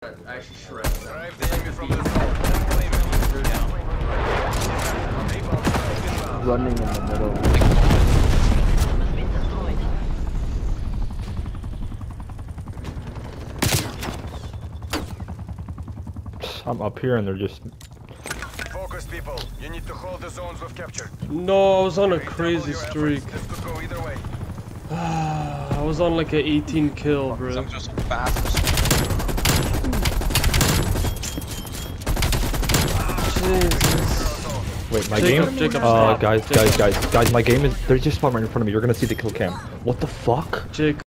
I actually shred them. Drive the enemy from the zone. Running in the middle. I'm up here and they're just... Focus, people. You need to hold the zones we've captured. No, I was on a crazy streak. This could go either way. I was on like a 18 kill, bro. I'm just fast. Jesus. Wait, my Jacob, game? Jacob, stop. Guys, my game is... There's just spawn right in front of me. You're gonna see the kill cam. What the fuck? Jacob.